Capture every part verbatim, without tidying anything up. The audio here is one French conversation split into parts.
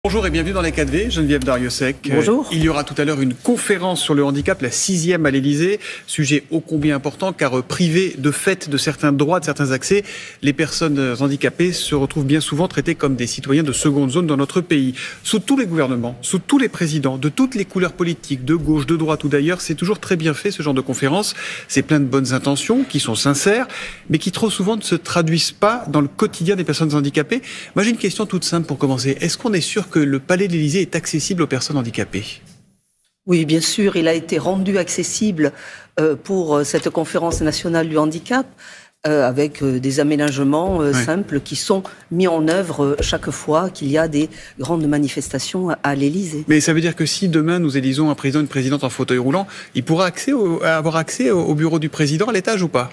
Bonjour et bienvenue dans les quatre V, Geneviève Darrieussecq. Bonjour. Il y aura tout à l'heure une conférence sur le handicap, la sixième à l'Élysée. Sujet ô combien important car privé de fait de certains droits, de certains accès, les personnes handicapées se retrouvent bien souvent traitées comme des citoyens de seconde zone dans notre pays. Sous tous les gouvernements, sous tous les présidents, de toutes les couleurs politiques, de gauche, de droite ou d'ailleurs, c'est toujours très bien fait ce genre de conférence. C'est plein de bonnes intentions qui sont sincères, mais qui trop souvent ne se traduisent pas dans le quotidien des personnes handicapées. Moi j'ai une question toute simple pour commencer. Est-ce qu'on est sûr que le Palais de l'Élysée est accessible aux personnes handicapées? Oui, bien sûr, il a été rendu accessible euh, pour cette conférence nationale du handicap euh, avec euh, des aménagements euh, ouais. simples qui sont mis en œuvre euh, chaque fois qu'il y a des grandes manifestations à, à l'Élysée. Mais ça veut dire que si demain nous élisons un président, une présidente en fauteuil roulant, il pourra accès au, avoir accès au, au bureau du président à l'étage ou pas?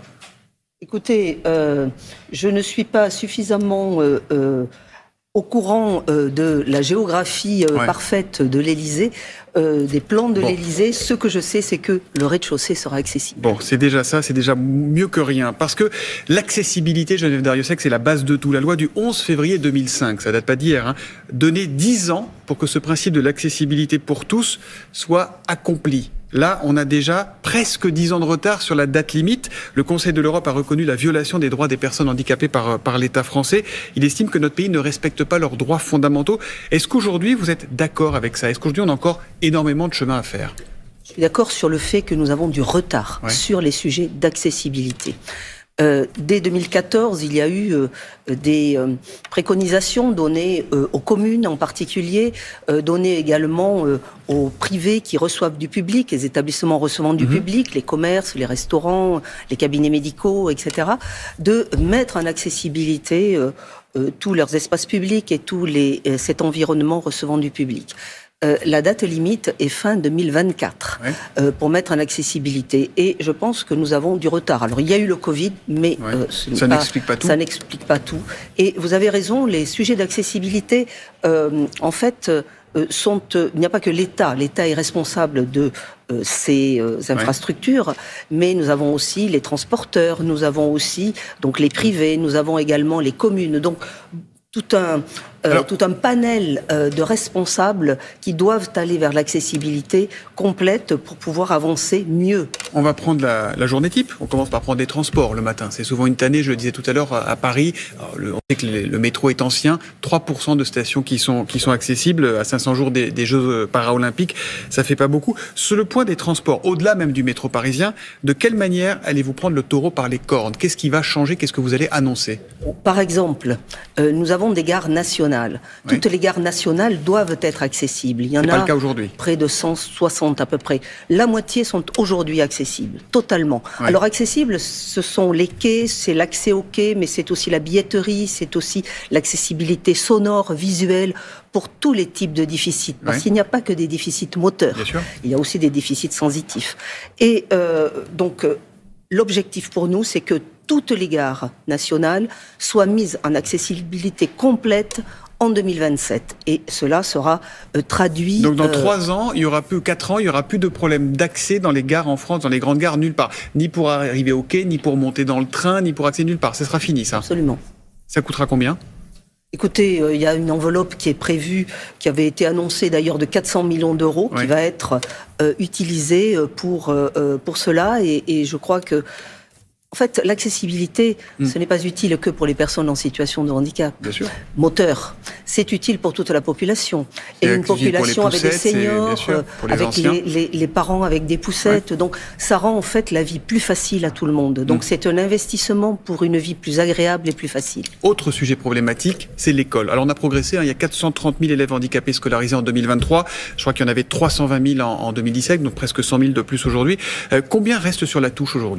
Écoutez, euh, je ne suis pas suffisamment... Euh, euh, au courant euh, de la géographie euh, ouais. parfaite de l'Élysée, euh, des plans de bon. l'Élysée, ce que je sais, c'est que le rez-de-chaussée sera accessible. Bon, c'est déjà ça, c'est déjà mieux que rien. Parce que l'accessibilité, Geneviève Darrieussecq, c'est la base de tout. La loi du onze février deux mille cinq, ça date pas d'hier, hein, donnait dix ans pour que ce principe de l'accessibilité pour tous soit accompli. Là, on a déjà presque dix ans de retard sur la date limite. Le Conseil de l'Europe a reconnu la violation des droits des personnes handicapées par, par l'État français. Il estime que notre pays ne respecte pas leurs droits fondamentaux. Est-ce qu'aujourd'hui, vous êtes d'accord avec ça? Est-ce qu'aujourd'hui, on a encore énormément de chemin à faire? Je suis d'accord sur le fait que nous avons du retard ouais. sur les sujets d'accessibilité. Euh, dès deux mille quatorze, il y a eu euh, des euh, préconisations données euh, aux communes en particulier, euh, données également euh, aux privés qui reçoivent du public, les établissements recevant du mmh. public, les commerces, les restaurants, les cabinets médicaux, et cetera, de mettre en accessibilité euh, euh, tous leurs espaces publics et tous les, euh, cet environnement recevant du public. Euh, la date limite est fin deux mille vingt-quatre ouais. euh, pour mettre en accessibilité. Et je pense que nous avons du retard. Alors, il y a eu le Covid, mais ouais. euh, ça n'explique pas tout. Ça n'explique pas tout. Et vous avez raison, les sujets d'accessibilité, euh, en fait, euh, sont... Euh, il n'y a pas que l'État. L'État est responsable de euh, ces euh, infrastructures, ouais. mais nous avons aussi les transporteurs, nous avons aussi donc les privés, nous avons également les communes. Donc, tout un... Euh, Alors, tout un panel euh, de responsables qui doivent aller vers l'accessibilité complète pour pouvoir avancer mieux. On va prendre la, la journée type. On commence par prendre des transports le matin. C'est souvent une tannée, je le disais tout à l'heure, à, à Paris. Alors, le, on sait que le, le métro est ancien. trois pour cent de stations qui sont, qui sont accessibles à cinq cents jours des, des Jeux paralympiques. Ça fait pas beaucoup. Sur le point des transports, au-delà même du métro parisien, de quelle manière allez-vous prendre le taureau par les cornes? Qu'est-ce qui va changer? Qu'est-ce que vous allez annoncer? Par exemple, euh, nous avons des gares nationales. Toutes oui. les gares nationales doivent être accessibles. Il y en a pas le cas aujourd'hui. Près de cent soixante à peu près. La moitié sont aujourd'hui accessibles, totalement. Oui. Alors accessibles, ce sont les quais, c'est l'accès aux quais, mais c'est aussi la billetterie, c'est aussi l'accessibilité sonore, visuelle, pour tous les types de déficits. Parce oui. qu'il n'y a pas que des déficits moteurs. Bien sûr. Il y a aussi des déficits sensitifs. Et euh, donc, euh, l'objectif pour nous, c'est que toutes les gares nationales soient mises en accessibilité complète en deux mille vingt-sept. Et cela sera euh, traduit... Donc dans trois euh, ans, il y aura plus, quatre ans, il y aura plus de problème d'accès dans les gares en France, dans les grandes gares, nulle part. Ni pour arriver au quai, ni pour monter dans le train, ni pour accéder nulle part. Ça sera fini, ça? Absolument. Ça coûtera combien? Écoutez, euh, il y a une enveloppe qui est prévue, qui avait été annoncée d'ailleurs de quatre cents millions d'euros, ouais. qui va être euh, utilisée pour, euh, pour cela. Et, et je crois que En fait, l'accessibilité, mmh. ce n'est pas utile que pour les personnes en situation de handicap. Bien sûr. Moteur, c'est utile pour toute la population. Et une population avec des seniors, sûr, les avec les, les, les parents avec des poussettes. Ouais. Donc, ça rend en fait la vie plus facile à tout le monde. Donc, mmh. c'est un investissement pour une vie plus agréable et plus facile. Autre sujet problématique, c'est l'école. Alors, on a progressé. Hein, il y a quatre cent trente mille élèves handicapés scolarisés en deux mille vingt-trois. Je crois qu'il y en avait trois cent vingt mille en, en deux mille dix-sept, donc presque cent mille de plus aujourd'hui. Euh, combien reste sur la touche aujourd'hui ?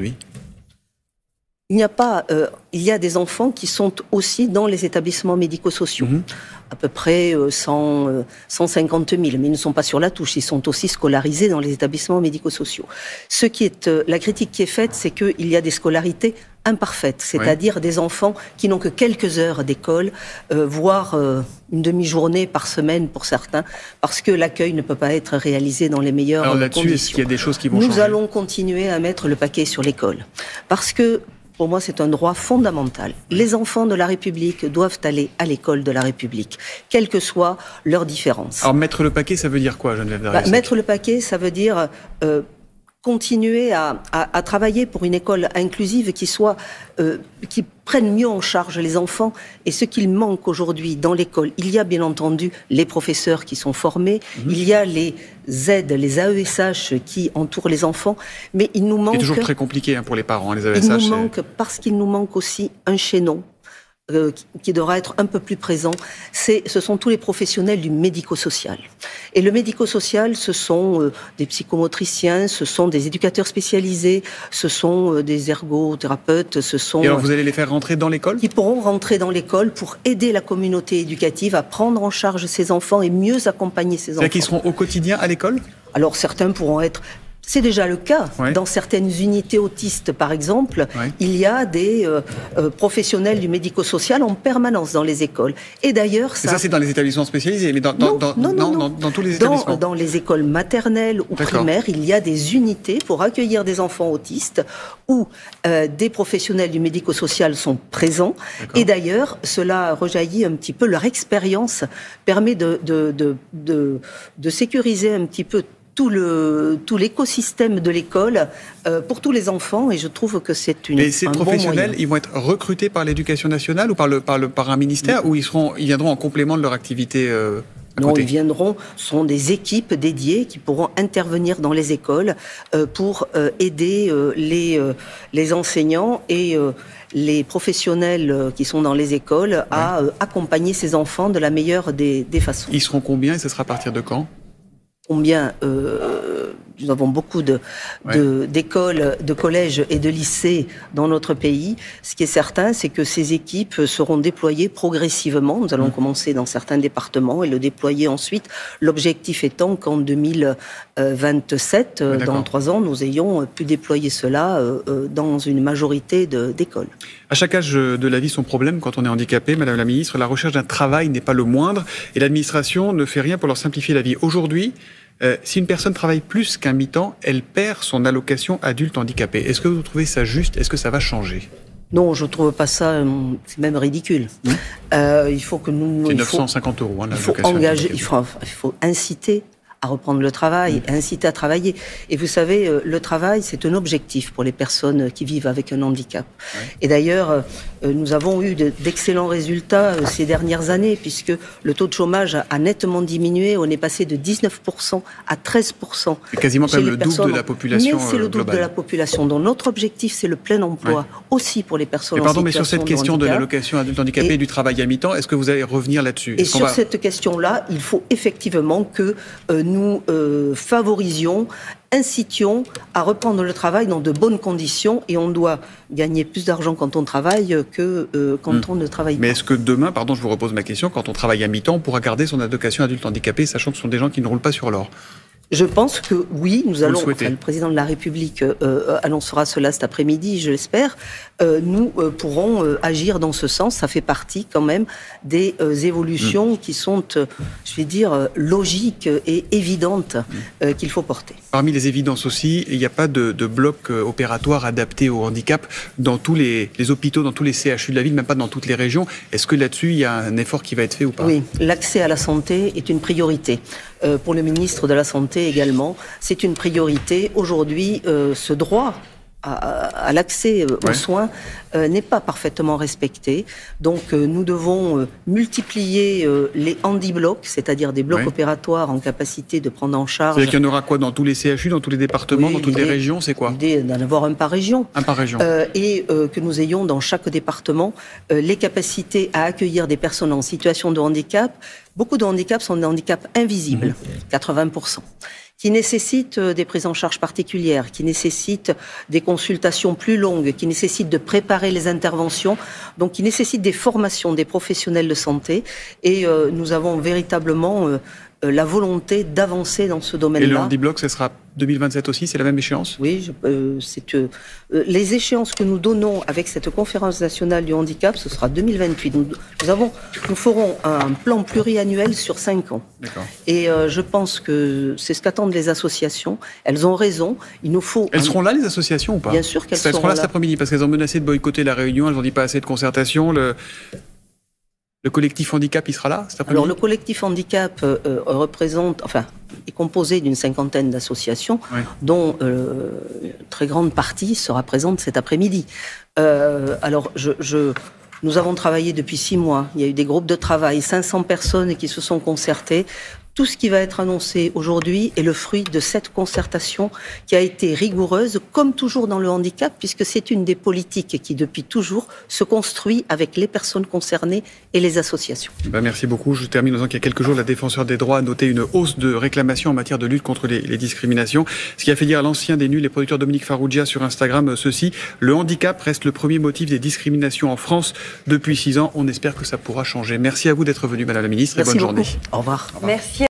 Il n'y a pas, euh, il y a des enfants qui sont aussi dans les établissements médico-sociaux. Mmh. À peu près euh, cent, euh, cent cinquante mille, mais ils ne sont pas sur la touche, ils sont aussi scolarisés dans les établissements médico-sociaux. Ce qui est, euh, la critique qui est faite, c'est qu'il y a des scolarités imparfaites, c'est-à-dire oui. des enfants qui n'ont que quelques heures d'école, euh, voire euh, une demi-journée par semaine pour certains, parce que l'accueil ne peut pas être réalisé dans les meilleures Alors là-dessus, conditions. Est-ce qu'il y a des choses qui vont Nous changer ? allons continuer à mettre le paquet sur l'école, parce que pour moi, c'est un droit fondamental. Les enfants de la République doivent aller à l'école de la République, quelles que soient leurs différences. Alors, mettre le paquet, ça veut dire quoi, Geneviève Darrieussecq ? Bah, mettre le paquet, ça veut dire euh, continuer à, à, à travailler pour une école inclusive qui soit, euh, qui prenne mieux en charge les enfants. Et ce qu'il manque aujourd'hui dans l'école, il y a bien entendu les professeurs qui sont formés, mmh. il y a les aides, les A E S H qui entourent les enfants, mais il nous manque... C'est toujours très compliqué hein, pour les parents, les A E S H. Il nous manque, parce qu'il nous manque aussi un chaînon Euh, qui, qui devra être un peu plus présent, c'est, ce sont tous les professionnels du médico-social. Et le médico-social, ce sont euh, des psychomotriciens, ce sont des éducateurs spécialisés, ce sont euh, des ergothérapeutes, ce sont... Et alors vous allez les faire rentrer dans l'école ? Qui pourront rentrer dans l'école pour aider la communauté éducative à prendre en charge ces enfants et mieux accompagner ces enfants. C'est-à-dire qu'ils seront au quotidien à l'école ? Alors certains pourront être... C'est déjà le cas. Ouais. Dans certaines unités autistes, par exemple, ouais. il y a des euh, euh, professionnels du médico-social en permanence dans les écoles. Et d'ailleurs, ça... Et ça, c'est dans les établissements spécialisés, mais dans, non, dans, non, non, non, non. Dans, dans tous les dans, établissements. Dans les écoles maternelles ou D'accord. primaires, il y a des unités pour accueillir des enfants autistes où euh, des professionnels du médico-social sont présents. D'accord. Et d'ailleurs, cela rejaillit un petit peu, leur expérience permet de, de, de, de, de sécuriser un petit peu tout le tout l'écosystème de l'école euh, pour tous les enfants, et je trouve que c'est une Et ces un professionnels, bon ils vont être recrutés par l'Éducation nationale ou par le par le par un ministère, oui. ou ils seront ils viendront en complément de leur activité euh, à Non, côté. ils viendront. Ce sont des équipes dédiées qui pourront intervenir dans les écoles euh, pour euh, aider euh, les euh, les enseignants et euh, les professionnels qui sont dans les écoles ouais. à euh, accompagner ces enfants de la meilleure des des façons. Ils seront combien et ce sera à partir de quand ? Combien euh, nous avons beaucoup de, ouais. de, d'écoles, de collèges et de lycées dans notre pays. Ce qui est certain, c'est que ces équipes seront déployées progressivement. Nous allons mmh. commencer dans certains départements et le déployer ensuite. L'objectif étant qu'en deux mille vingt-sept, ouais, dans trois ans, nous ayons pu déployer cela euh, dans une majorité de, d'écoles. À chaque âge de la vie, son problème quand on est handicapé, Madame la Ministre, la recherche d'un travail n'est pas le moindre et l'administration ne fait rien pour leur simplifier la vie. Aujourd'hui, Euh, si une personne travaille plus qu'un mi-temps, elle perd son allocation adulte handicapé. Est-ce que vous trouvez ça juste ? Est-ce que ça va changer ? Non, je ne trouve pas ça, c'est même ridicule. Mmh. Euh, il faut que nous... C'est neuf cent cinquante euros, hein, il faut engager, il faut, il faut inciter à reprendre le travail, mmh. inciter à travailler. Et vous savez, le travail, c'est un objectif pour les personnes qui vivent avec un handicap. Ouais. Et d'ailleurs, nous avons eu d'excellents résultats ces dernières années, puisque le taux de chômage a nettement diminué. On est passé de dix-neuf pour cent à treize pour cent. C'est quasiment comme le double de la population globale. Mais c'est le double de la population. Donc notre objectif, c'est le plein emploi, ouais. aussi pour les personnes mais pardon, en situation mais sur cette de question handicap. de l'allocation adulte handicapé et, et du travail à mi-temps, est-ce que vous allez revenir là-dessus ? Et sur va... cette question-là, il faut effectivement que euh, nous euh, favorisions, incitions à reprendre le travail dans de bonnes conditions, et on doit gagner plus d'argent quand on travaille que euh, quand mmh. on ne travaille pas. Mais est-ce que demain, pardon, je vous repose ma question, quand on travaille à mi-temps, on pourra garder son allocation adulte handicapé, sachant que ce sont des gens qui ne roulent pas sur l'or ? Je pense que oui, nous Vous allons. Le, enfin, le président de la République euh, annoncera cela cet après-midi, je l'espère. Euh, nous euh, pourrons euh, agir dans ce sens. Ça fait partie quand même des euh, évolutions mmh. qui sont, euh, je vais dire, euh, logiques et évidentes euh, qu'il faut porter. Parmi les évidences aussi, il n'y a pas de, de bloc euh, opératoire adapté au handicap dans tous les, les hôpitaux, dans tous les C H U de la ville, même pas dans toutes les régions. Est-ce que là-dessus, il y a un effort qui va être fait ou pas ? Oui, l'accès à la santé est une priorité. Euh, pour le ministre de la Santé également, c'est une priorité. Aujourd'hui, euh, ce droit à, à l'accès euh, ouais. aux soins euh, n'est pas parfaitement respecté. Donc euh, nous devons euh, multiplier euh, les handi-blocs, c'est-à-dire des blocs ouais. opératoires en capacité de prendre en charge... C'est-à-dire qu'il y en aura quoi dans tous les C H U, dans tous les départements, oui, dans toutes les régions, c'est quoi ? L'idée d'en avoir un par région. Un par région. Euh, et euh, que nous ayons dans chaque département euh, les capacités à accueillir des personnes en situation de handicap. Beaucoup de handicaps sont des handicaps invisibles, mmh. quatre-vingts pour cent, qui nécessitent des prises en charge particulières, qui nécessitent des consultations plus longues, qui nécessitent de préparer les interventions, donc qui nécessitent des formations des professionnels de santé. Et euh, nous avons véritablement euh, euh, la volonté d'avancer dans ce domaine-là. Et le Handibloc, ce sera deux mille vingt-sept aussi, c'est la même échéance? Oui, je, euh, c'est, euh, les échéances que nous donnons avec cette conférence nationale du handicap, ce sera deux mille vingt-huit. Nous, nous, avons, nous ferons un plan pluriannuel sur cinq ans. D'accord. Et euh, je pense que c'est ce qu'attendent les associations. Elles ont raison. Il nous faut. Elles un... seront là, les associations, ou pas? Bien sûr qu'elles seront là. Elles seront là cet après-midi, parce qu'elles ont menacé de boycotter la réunion, elles n'ont dit pas assez de concertation. Le... Le collectif handicap, il sera là cet après-midi? Alors le collectif handicap euh, représente, enfin, est composé d'une cinquantaine d'associations, oui. dont euh, une très grande partie sera présente cet après-midi. Euh, alors je, je, nous avons travaillé depuis six mois. Il y a eu des groupes de travail, cinq cents personnes qui se sont concertées. Tout ce qui va être annoncé aujourd'hui est le fruit de cette concertation qui a été rigoureuse, comme toujours dans le handicap, puisque c'est une des politiques qui, depuis toujours, se construit avec les personnes concernées et les associations. Ben merci beaucoup. Je termine en disant qu'il y a quelques jours, la Défenseure des droits a noté une hausse de réclamations en matière de lutte contre les, les discriminations. Ce qui a fait dire à l'ancien des nuls et producteur Dominique Farrugia sur Instagram ceci: le handicap reste le premier motif des discriminations en France depuis six ans. On espère que ça pourra changer. Merci à vous d'être venu, Madame la Ministre, merci et bonne beaucoup. journée. Au revoir. Au revoir. Merci.